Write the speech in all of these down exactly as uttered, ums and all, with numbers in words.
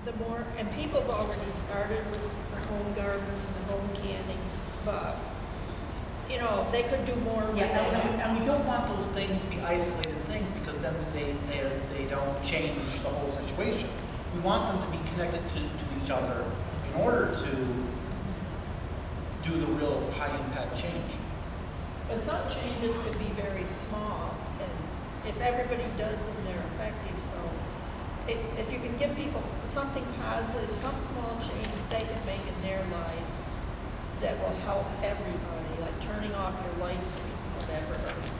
the more, and people have already started with the home gardens and the home canning, but, you know, if they could do more with Yeah, it. and, and we don't want those things to be isolated things because then they, they, they don't change the whole situation. We want them to be connected to, to each other in order to do the real high impact change. But some changes could be very small, and if everybody does them, they're effective. So it, if you can give people something positive, some small changes they can make in their life that will help everybody, like turning off your lights or whatever.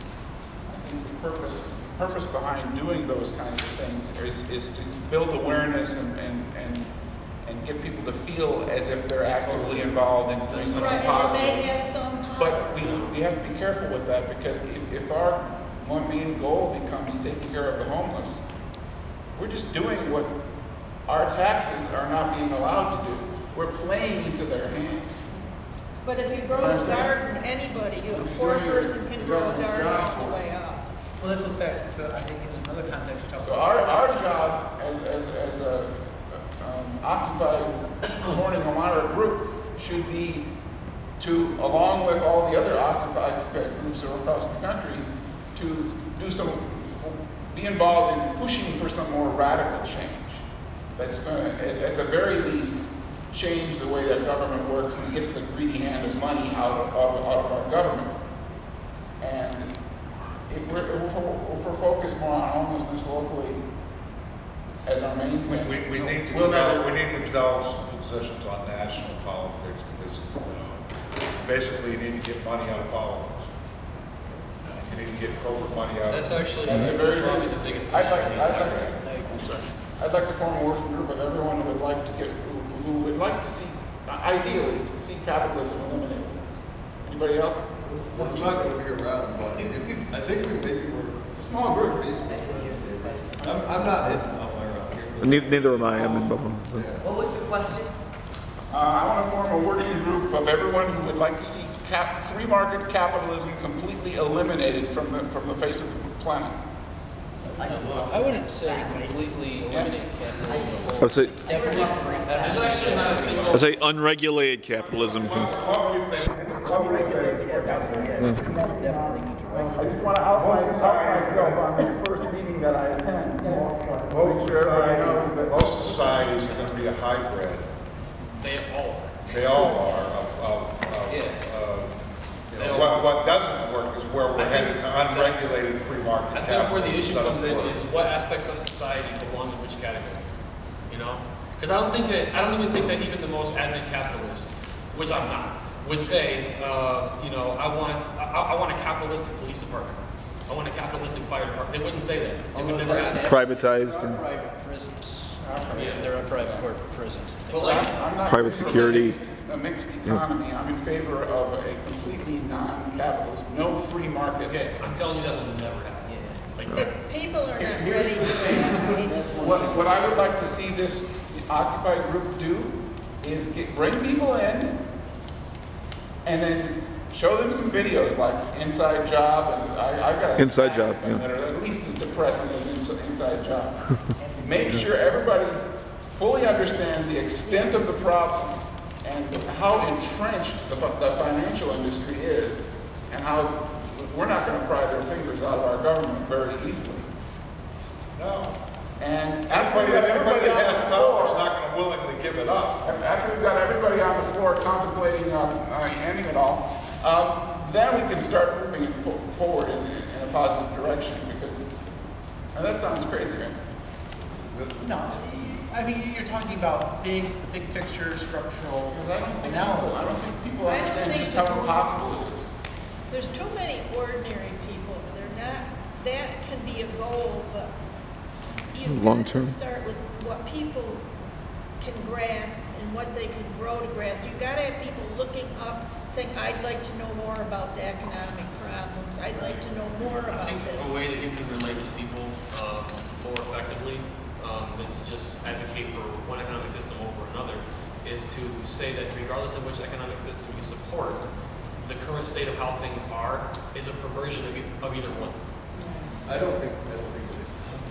I think the purpose, purpose behind doing those kinds of things is, is to build awareness and, and, and and get people to feel as if they're actively involved in doing something right, positive. And they have some power. But we, we have to be careful with that, because if, if our one main goal becomes taking care of the homeless, we're just doing what our taxes are not being allowed to do. We're playing into their hands. But if you grow a garden, anybody, you, a poor person can grow a garden all the way up. Well, that goes back to, I think, in another context. So our, our job as, as, as a Um, occupied Corning Elmira group should be to, along with all the other occupied groups across the country, to do some, be involved in pushing for some more radical change that's going to, at, at the very least, change the way that government works and get the greedy hand of money out of, out of, out of our government. And if we're, if we're, if we're focused more on homelessness locally as our main we, thing, we, we need to we'll develop, never, we need to develop some positions on national politics, because you know, basically you need to get money out of politics. You need to get corporate money out. That's actually At the very probably least, the biggest I'd issue. like, I'd like, I'm sorry. I'd like to form a working group of everyone who would like to get, who, who would like to see, ideally, see capitalism eliminated. Anybody else? Well, it's not going to be around, but I think we maybe we're It's a small group. Facebook friends, maybe. I'm, I'm not in Elmira here. Neither, neither am I. I'm in Buffalo. Yeah. What was the question? Uh, I want to form a working group of everyone who would like to see cap, free market capitalism completely eliminated from the from the face of the planet. I wouldn't say completely eliminate capitalism. I'd say, Definitely free. There's actually not a single. I'd say unregulated capitalism. I just want to outline myself on this first meeting that I attend. Most, society, most societies are going to be a hybrid. They all are. They all are. Of, of, of, Yeah. uh, you They know, all what, are. what doesn't work is where we're I think- headed to unregulated free market I think where the capitalism. issue comes in Doesn't work. is what aspects of society belong in which category. You know, because I don't think that I don't even think that even the most adamant capitalist, which I'm not, would say, uh, you know, I want I, I want a capitalistic police department. I want a capitalistic fire department. They wouldn't say that. They would never ask that. Privatized. There are And private prisons. Yeah, there are private corporate prisons. Well, like, I'm not Private in favor of security. A mixed, a mixed economy. I'm in favor of a completely non-capitalist, no free market. okay, I'm telling you that will never happen. Like, It's, people are not Here's ready the for thing. that. What, what I would like to see this occupied group do is get, bring people in and then show them some videos like Inside Job, and I, I've got a Inside stack Job, of them yeah. that are at least as depressing as in, Inside Job. Make sure everybody fully understands the extent of the problem and how entrenched the, fi- the financial industry is, and how we're not going to pry their fingers out of our government very easily. No. And after Everybody, we got everybody everybody that on has the power is floor, not going to willingly give it up. after we've got everybody on the floor contemplating on uh, ending it all, um, then we can start moving it fo- forward in, in, in a positive direction. Because now that sounds crazy, right? No, it's, I mean, you're talking about big, the big picture, structural Because I don't think people, analysis. I don't think people I don't understand think just how people- impossible it is. There's too many ordinary people. They're not. That can be a goal, but you've Long got to term. start with what people can grasp and what they can grow to grasp. You've got to have people looking up, saying, "I'd like to know more about the economic problems. I'd like to know more I about think this." a way that you can relate to people um, more effectively um, than to just advocate for one economic system over another is to say that regardless of which economic system you support, the current state of how things are is a perversion of, e- of either one. I don't think, I don't think it is.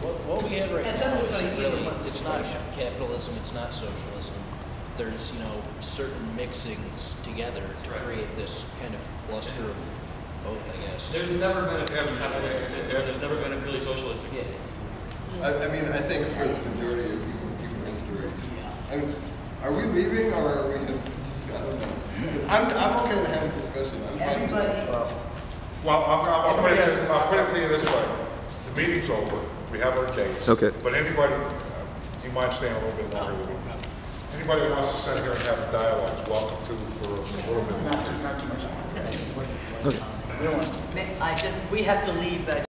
What, what we have right It's now not is necessarily either really, one it's not situation. capitalism, it's not socialism. There's, you know, certain mixings together to Right. create this kind of cluster of both, I guess. There's never been a purely capitalistic system, there's never been a purely socialistic Yeah. system. I, I mean, I think for the majority of human, human history, I mean, are we leaving or are we, just, I don't know. Because I'm, I'm okay to have a discussion. I'm fine with that. Well, I'll, I'll, I'll put it, to- I'll put it to you this way. The meeting's over. We have our dates. Okay. But anybody, uh, do you mind staying a little bit longer with me? Anybody who wants to sit here and have a dialogue is welcome to for a little bit. Not too, not too much. Okay. We don't want- I just, we have to leave, but